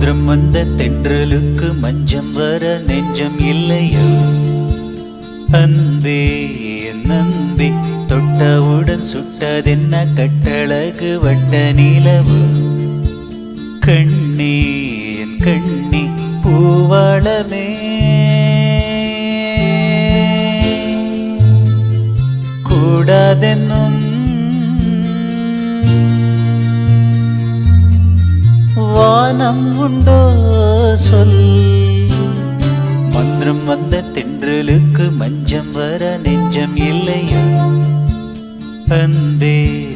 மந்திரம் வந்த தென்றலுக்கு மஞ்சம் வர நெஞ்சம் இல்லையோ? அந்தே நந்தி தொட்டவுடன் சுட்டதென்ன கட்டழகு வட்ட நிலவு? கண்ணே என் கண்ணி பூவாளமே கூடாதென்னும் வானம் உண்டோ சொல். மந்திரம் வந்த தென்றலுக்கு மஞ்சம் வர நெஞ்சம் இல்லையோ? அந்தே